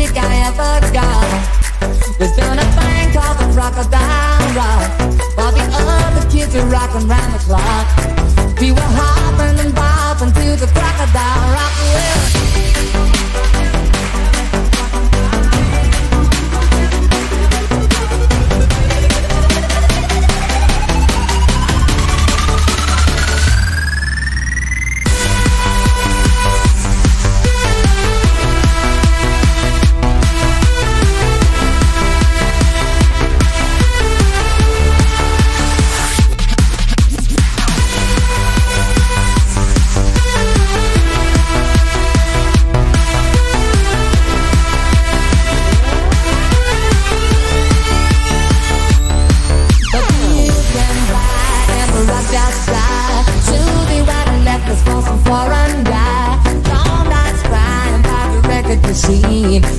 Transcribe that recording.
chick I ever got was doing a thing called the Crocodile Rock, while the other kids were rocking round the clock. We were hopping and bopping to the Crocodile Rock. Foreign guy, all nights crying by the record machine.